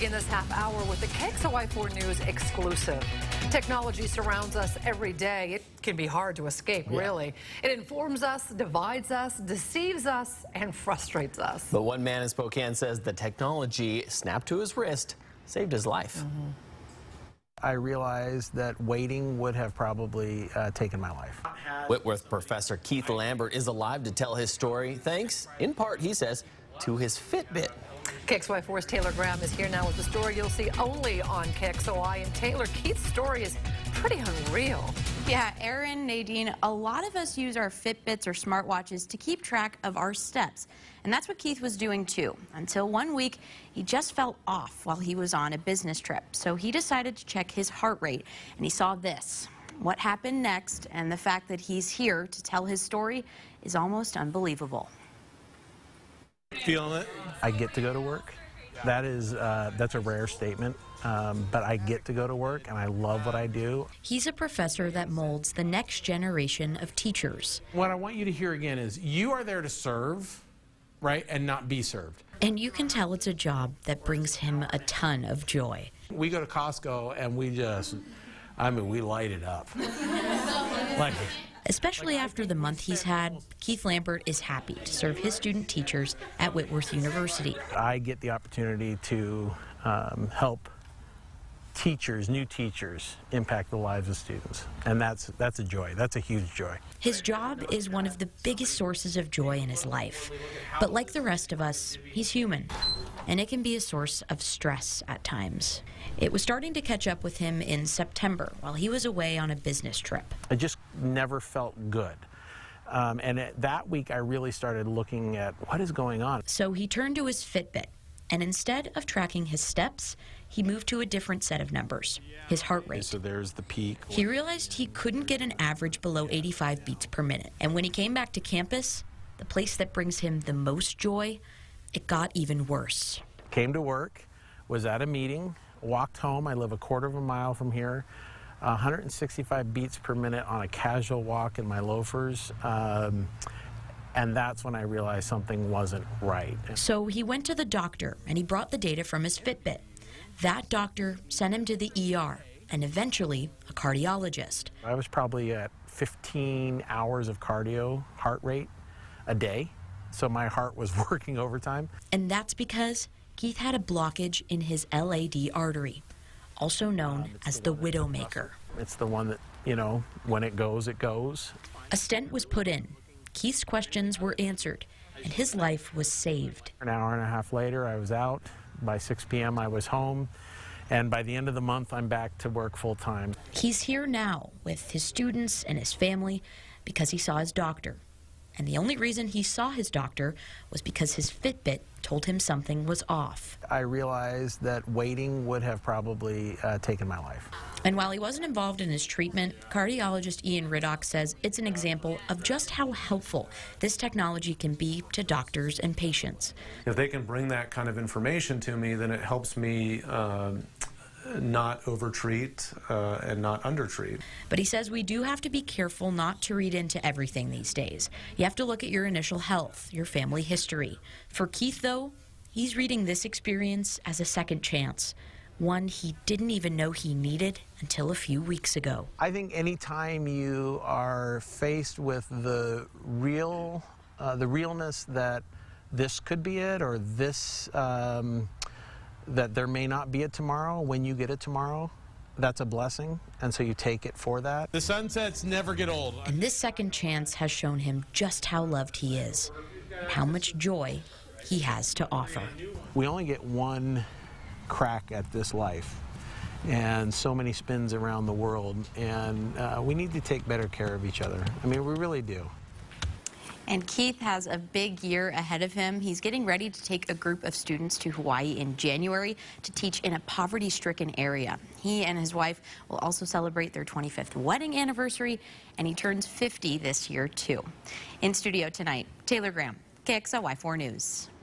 begin this half hour with the KXLY 4 News exclusive. Technology surrounds us every day. It can be hard to escape, really. It informs us, divides us, deceives us, and frustrates us. But one man in Spokane says the technology snapped to his wrist saved his life. I realized that waiting would have probably taken my life. Whitworth professor Keith Lambert is alive to tell his story, thanks, in part, he says, to his Fitbit. KXLY 4's Taylor Graham is here now with the story you'll see only on KXLY. And Taylor, Keith's story is pretty unreal. Yeah, Aaron, Nadine, a lot of us use our Fitbits or smartwatches to keep track of our steps. And that's what Keith was doing too, until one week he just felt off while he was on a business trip. So he decided to check his heart rate, and he saw this. What happened next, and the fact that he's here to tell his story, is almost unbelievable. Feeling it? I get to go to work. That's a rare statement, but I get to go to work and I love what I do. He's a professor that molds the next generation of teachers. What I want you to hear again is you are there to serve, right, and not be served. And you can tell it's a job that brings him a ton of joy. We go to Costco and we light it up. Especially after the month he's had, Keith Lambert is happy to serve his student teachers at Whitworth University. I get the opportunity to help teachers, new teachers, impact the lives of students. And that's a joy. That's a huge joy. His job is one of the biggest sources of joy in his life. But like the rest of us, he's human. And it can be a source of stress at times. It was starting to catch up with him in September while he was away on a business trip. I just never felt good. That week I really started looking at what is going on. So he turned to his Fitbit, and instead of tracking his steps, he moved to a different set of numbers, his heart rate. So there's the peak. He realized he couldn't get an average below 85 beats per minute. And when he came back to campus, the place that brings him the most joy, it got even worse. Came to work, was at a meeting, walked home. I live a quarter of a mile from here. 165 beats per minute on a casual walk in my loafers. And that's when I realized something wasn't right. So he went to the doctor and he brought the data from his Fitbit. That doctor sent him to the ER and eventually a cardiologist. I was probably at 15 hours of cardio heart rate a day. So my heart was working overtime. And that's because Keith had a blockage in his LAD artery, also known as the Widowmaker. It's the one that, you know, when it goes, it goes. A stent was put in. Keith's questions were answered, and his life was saved. An hour and a half later, I was out. By 6 p.m., I was home. And by the end of the month, I'm back to work full time. He's here now with his students and his family because he saw his doctor. And the only reason he saw his doctor was because his Fitbit told him something was off. I realized that waiting would have probably taken my life. And while he wasn't involved in his treatment, cardiologist Ian Riddock says it's an example of just how helpful this technology can be to doctors and patients. If they can bring that kind of information to me, then it helps me not overtreat and not undertreat. But he says we do have to be careful not to read into everything these days. You have to look at your initial health, your family history. For Keith, though, he's reading this experience as a second chance, one he didn't even know he needed until a few weeks ago. I think anytime you are faced with the realness that this could be it, or this that there may not be a tomorrow, when you get it tomorrow, that's a blessing, and so you take it for that. The sunsets never get old. And this second chance has shown him just how loved he is, and how much joy he has to offer. We only get one crack at this life, and so many spins around the world, and we need to take better care of each other. I mean, we really do. And Keith has a big year ahead of him. He's getting ready to take a group of students to Hawaii in January to teach in a poverty-stricken area. He and his wife will also celebrate their 25th wedding anniversary, and he turns 50 this year, too. In studio tonight, Taylor Graham, KXLY 4 News.